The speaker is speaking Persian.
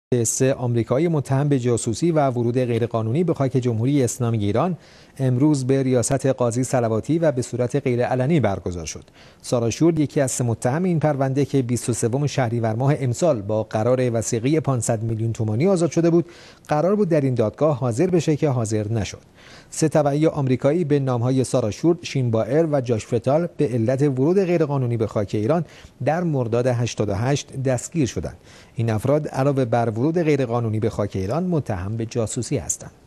سه آمریکایی متهم به جاسوسی و ورود غیرقانونی به خاک جمهوری اسلامی ایران امروز به ریاست قاضی صلواتی و به صورت غیرعلنی برگزار شد. سارا شورد یکی از سه متهم این پرونده که 23 شهریور ماه امسال با قرار وثیقه 500 میلیون تومانی آزاد شده بود، قرار بود در این دادگاه حاضر بشه که حاضر نشد. سه تبعی آمریکایی به نام‌های سارا شورد، شین بایر و جاش فتال به علت ورود غیرقانونی به خاک ایران در مرداد 88 دستگیر شدند. این افراد علاوه بر ورود غیرقانونی به خاک ایران متهم به جاسوسی هستند.